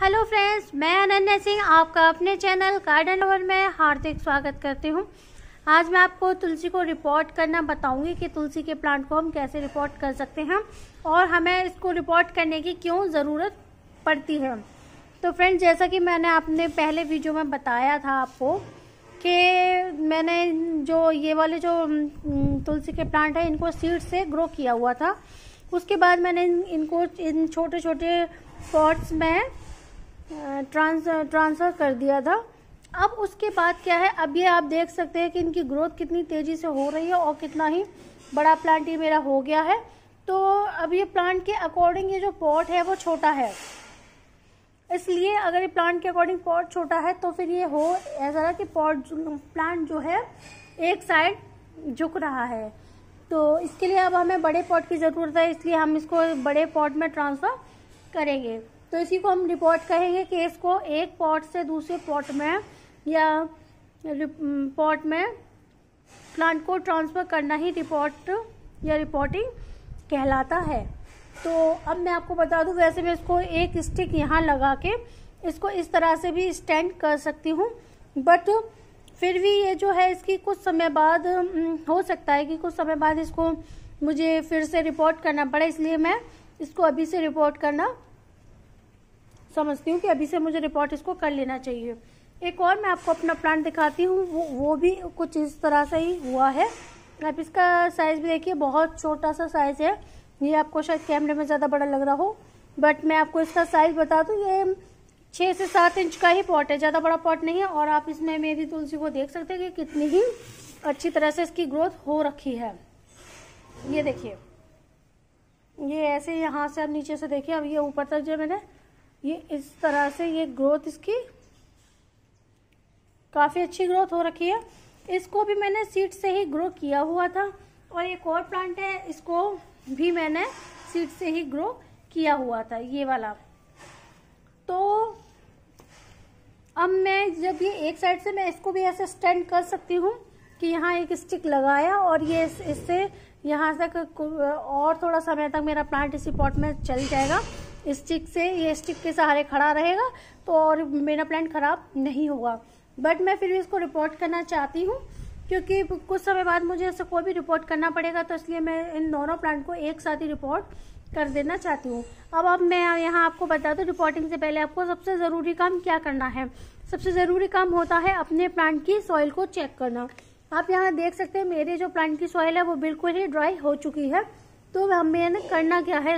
Hello friends, मैं अनन्या सिंह आपका अपने चैनल गार्डन लवर में हार्दिक स्वागत करती हूं। आज मैं आपको तुलसी को रिपोर्ट करना बताऊंगी कि तुलसी के प्लांट को हम कैसे रिपोर्ट कर सकते हैं और हमें इसको रिपोर्ट करने की क्यों ज़रूरत पड़ती है। तो फ्रेंड्स, जैसा कि मैंने अपने पहले वीडियो में बताया था आपको कि मैंने जो ये वाले जो तुलसी के प्लांट है इनको सीड से ग्रो किया हुआ था। उसके बाद मैंने इनको इन छोटे छोटे पॉट्स में ट्रांसफ़र कर दिया था। अब उसके बाद क्या है, अब ये आप देख सकते हैं कि इनकी ग्रोथ कितनी तेज़ी से हो रही है और कितना ही बड़ा प्लांट ये मेरा हो गया है। तो अब ये प्लांट के अकॉर्डिंग ये जो पॉट है वो छोटा है, इसलिए अगर ये प्लांट के अकॉर्डिंग पॉट छोटा है तो फिर ये हो ऐसा कि प्लांट जो है एक साइड झुक रहा है। तो इसके लिए अब हमें बड़े पॉट की ज़रूरत है, इसलिए हम इसको बड़े पॉट में ट्रांसफ़र करेंगे। तो इसी को हम रिपोर्ट कहेंगे कि इसको एक पॉट से दूसरे पॉट में या पॉट में प्लांट को ट्रांसफ़र करना ही रिपोर्ट या रिपोर्टिंग कहलाता है। तो अब मैं आपको बता दूं, वैसे मैं इसको एक स्टिक यहाँ लगा के इसको इस तरह से भी स्टैंड कर सकती हूँ, बट फिर भी ये जो है इसकी कुछ समय बाद हो सकता है कि कुछ समय बाद इसको मुझे फिर से रिपोर्ट करना पड़े, इसलिए मैं इसको अभी से रिपोर्ट करना समझती हूँ कि अभी से मुझे रिपोर्ट इसको कर लेना चाहिए। एक और मैं आपको अपना प्लांट दिखाती हूँ, वो भी कुछ इस तरह से ही हुआ है। आप इसका साइज़ भी देखिए, बहुत छोटा सा साइज़ है। ये आपको शायद कैमरे में ज़्यादा बड़ा लग रहा हो, बट मैं आपको इसका साइज़ बता दूँ, ये 6 से 7 इंच का ही पॉट है, ज़्यादा बड़ा पॉट नहीं है। और आप इसमें मेरी तुलसी को देख सकते हैं कि कितनी ही अच्छी तरह से इसकी ग्रोथ हो रखी है। ये देखिए, ये ऐसे यहाँ से आप नीचे से देखिए, अब ये ऊपर तक जो मैंने ये इस तरह से ये ग्रोथ इसकी काफ़ी अच्छी ग्रोथ हो रखी है। इसको भी मैंने सीड से ही ग्रो किया हुआ था। और एक और प्लांट है, इसको भी मैंने सीड से ही ग्रो किया हुआ था, ये वाला। तो अब मैं जब ये एक साइड से मैं इसको भी ऐसे स्टैंड कर सकती हूँ कि यहाँ एक स्टिक लगाया और ये इससे यहाँ तक और थोड़ा समय तक मेरा प्लांट इसी पॉट में चल जाएगा। स्टिक से, ये स्टिक के सहारे खड़ा रहेगा तो और मेरा प्लांट खराब नहीं होगा। बट मैं फिर भी इसको रिपोर्ट करना चाहती हूँ क्योंकि कुछ समय बाद मुझे ऐसे कोई भी रिपोर्ट करना पड़ेगा, तो इसलिए मैं इन दोनों प्लांट को एक साथ ही रिपोर्ट कर देना चाहती हूँ। अब मैं यहाँ आपको बता दूँ, रिपोर्टिंग से पहले आपको सबसे ज़रूरी काम क्या करना है। सबसे ज़रूरी काम होता है अपने प्लांट की सॉइल को चेक करना। आप यहाँ देख सकते हैं मेरे जो प्लांट की सॉइल है वो बिल्कुल ही ड्राई हो चुकी है। तो मैंने करना क्या है,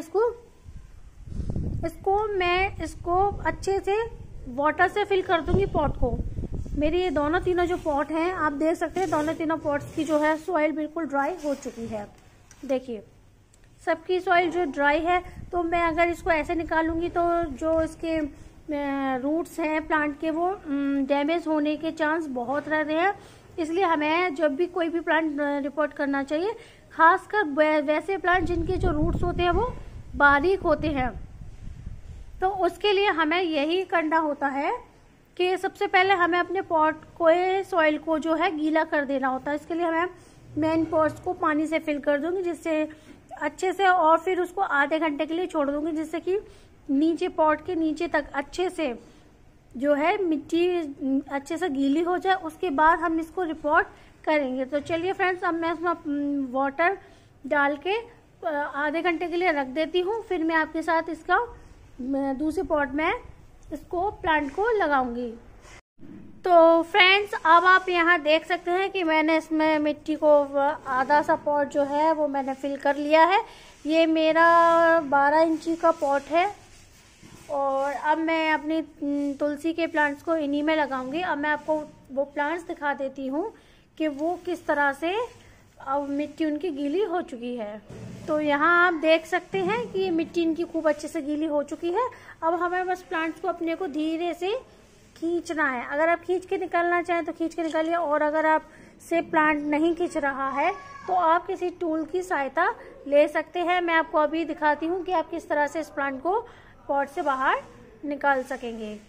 मैं इसको अच्छे से वाटर से फिल कर दूंगी पॉट को। मेरी ये दोनों तीनों जो पॉट हैं, आप देख सकते हैं दोनों तीनों पॉट्स की जो है सॉइल बिल्कुल ड्राई हो चुकी है। देखिए, सबकी सॉइल जो ड्राई है। तो मैं अगर इसको ऐसे निकालूंगी तो जो इसके रूट्स हैं प्लांट के वो डैमेज होने के चांस बहुत रहते हैं। इसलिए हमें जब भी कोई भी प्लांट रिपोर्ट करना चाहिए, खासकर वैसे प्लांट जिनके जो रूट्स होते हैं वो बारीक होते हैं, तो उसके लिए हमें यही करना होता है कि सबसे पहले हमें अपने पॉट को सॉइल को जो है गीला कर देना होता है। इसके लिए हमें मेन पॉट्स को पानी से फिल कर दूंगी जिससे अच्छे से, और फिर उसको आधे घंटे के लिए छोड़ दूंगी जिससे कि नीचे पॉट के नीचे तक अच्छे से जो है मिट्टी अच्छे से गीली हो जाए। उसके बाद हम इसको रिपोर्ट करेंगे। तो चलिए फ्रेंड्स, अब मैं इसमें वाटर डाल के आधे घंटे के लिए रख देती हूँ। फिर मैं आपके साथ इसका दूसरे पॉट में इसको प्लांट को लगाऊंगी। तो फ्रेंड्स, अब आप यहाँ देख सकते हैं कि मैंने इसमें मिट्टी को आधा सा पॉट जो है वो मैंने फिल कर लिया है। ये मेरा 12 इंची का पॉट है और अब मैं अपनी तुलसी के प्लांट्स को इन्हीं में लगाऊंगी। अब मैं आपको वो प्लांट्स दिखा देती हूँ कि वो किस तरह से अब मिट्टी उनकी गीली हो चुकी है। तो यहाँ आप देख सकते हैं कि ये मिट्टी इनकी खूब अच्छे से गीली हो चुकी है। अब हमें बस प्लांट्स को अपने को धीरे से खींचना है। अगर आप खींच के निकालना चाहें तो खींच के निकालिए, और अगर आप से प्लांट नहीं खींच रहा है तो आप किसी टूल की सहायता ले सकते हैं। मैं आपको अभी दिखाती हूँ कि आप किस तरह से इस प्लांट को पॉट से बाहर निकाल सकेंगे।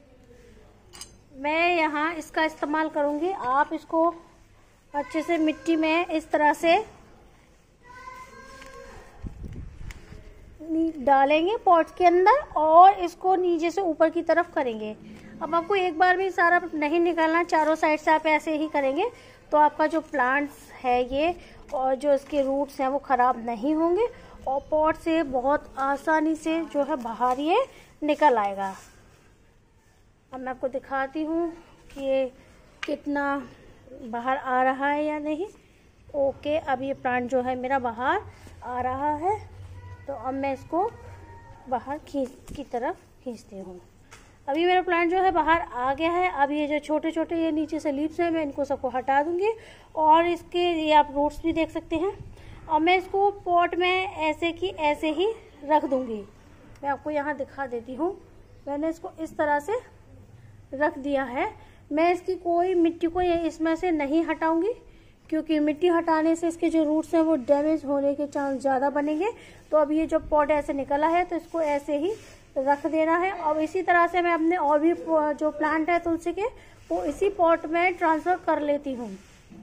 मैं यहाँ इसका इस्तेमाल करूँगी। आप इसको अच्छे से मिट्टी में इस तरह से डालेंगे पॉट के अंदर और इसको नीचे से ऊपर की तरफ करेंगे। अब आपको एक बार भी सारा नहीं निकालना, चारों साइड से आप ऐसे ही करेंगे तो आपका जो प्लांट्स है ये और जो इसके रूट्स हैं वो ख़राब नहीं होंगे और पॉट से बहुत आसानी से जो है बाहर ये निकल आएगा। अब मैं आपको दिखाती हूँ कि ये कितना बाहर आ रहा है या नहीं। ओके, अब ये प्लांट जो है मेरा बाहर आ रहा है, तो अब मैं इसको बाहर की तरफ खींचती हूँ। अभी मेरा प्लांट जो है बाहर आ गया है। अब ये जो छोटे छोटे ये नीचे से लीव्स हैं मैं इनको सबको हटा दूँगी और इसके ये आप रूट्स भी देख सकते हैं। और मैं इसको पॉट में ऐसे की ऐसे ही रख दूँगी। मैं आपको यहाँ दिखा देती हूँ, मैंने इसको इस तरह से रख दिया है। मैं इसकी कोई मिट्टी को इसमें से नहीं हटाऊंगी क्योंकि मिट्टी हटाने से इसके जो रूट्स हैं वो डैमेज होने के चांस ज़्यादा बनेंगे। तो अब ये जो पॉट ऐसे निकला है तो इसको ऐसे ही रख देना है। और इसी तरह से मैं अपने और भी जो प्लांट है तुलसी के वो इसी पॉट में ट्रांसफ़र कर लेती हूँ।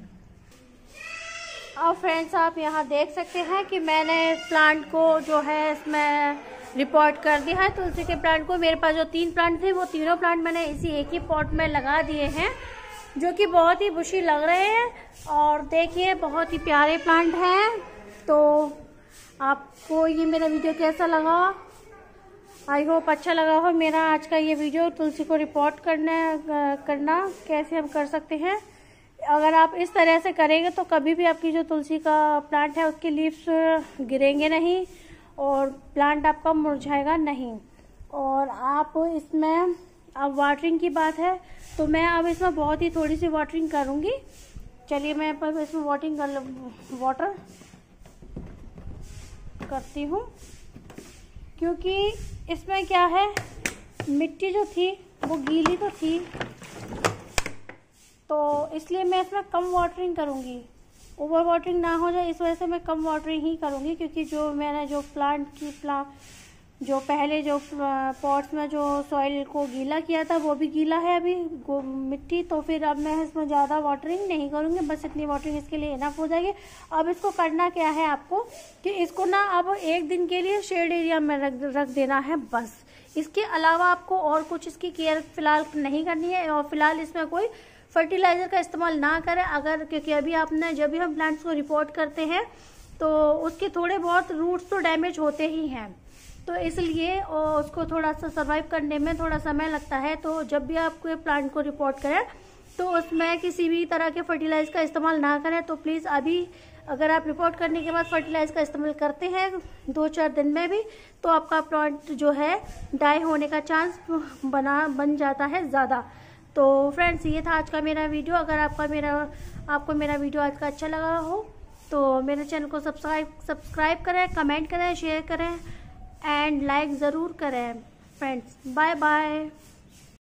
अब फ्रेंड्स आप यहाँ देख सकते हैं कि मैंने प्लांट को जो है इसमें रिपोर्ट कर दिया है। तुलसी के प्लांट को मेरे पास जो 3 प्लांट थे वो तीनों प्लांट मैंने इसी एक ही पॉट में लगा दिए हैं, जो कि बहुत ही बुशी लग रहे हैं और देखिए बहुत ही प्यारे प्लांट हैं। तो आपको ये मेरा वीडियो कैसा लगा? आई होप अच्छा लगा हो मेरा आज का ये वीडियो, तुलसी को रिपोर्ट करना कैसे हम कर सकते हैं। अगर आप इस तरह से करेंगे तो कभी भी आपकी जो तुलसी का प्लांट है उसके लीव्स गिरेंगे नहीं और प्लांट आपका मुरझाएगा नहीं। और आप इसमें अब वाटरिंग की बात है तो मैं अब इसमें बहुत ही थोड़ी सी वाटरिंग करूँगी। चलिए मैं पर इसमें वाटर करती हूँ क्योंकि इसमें क्या है, मिट्टी जो थी वो गीली तो थी, तो इसलिए मैं इसमें कम वाटरिंग करूँगी, ओवर वाटरिंग ना हो जाए इस वजह से मैं कम वाटरिंग ही करूँगी। क्योंकि जो मैंने जो जो पहले जो पॉट्स में जो सॉइल को गीला किया था वो भी गीला है अभी मिट्टी, तो फिर अब मैं इसमें ज़्यादा वाटरिंग नहीं करूँगी, बस इतनी वाटरिंग इसके लिए इनफ हो जाएगी। अब इसको करना क्या है आपको कि इसको ना अब 1 दिन के लिए शेड एरिया में रख देना है बस। इसके अलावा आपको और कुछ इसकी केयर फिलहाल नहीं करनी है और फिलहाल इसमें कोई फर्टिलाइज़र का इस्तेमाल ना करें। अगर क्योंकि अभी आपने जब भी हम प्लांट्स को रिपोर्ट करते हैं तो उसके थोड़े बहुत रूट्स तो डैमेज होते ही हैं, तो इसलिए उसको थोड़ा सा सर्वाइव करने में थोड़ा समय लगता है। तो जब भी आप कोई प्लांट को रिपोर्ट करें तो उसमें किसी भी तरह के फर्टिलाइज़र का इस्तेमाल ना करें। तो प्लीज़ अभी अगर आप रिपोर्ट करने के बाद फर्टिलाइज़र का इस्तेमाल करते हैं 2-4 दिन में भी तो आपका प्लांट जो है डाई होने का चांस बन जाता है ज़्यादा। तो फ्रेंड्स ये था आज का मेरा वीडियो। अगर आपको मेरा वीडियो आज का अच्छा लगा हो तो मेरे चैनल को सब्सक्राइब करें, कमेंट करें, शेयर करें एंड लाइक ज़रूर करें। Friends bye bye.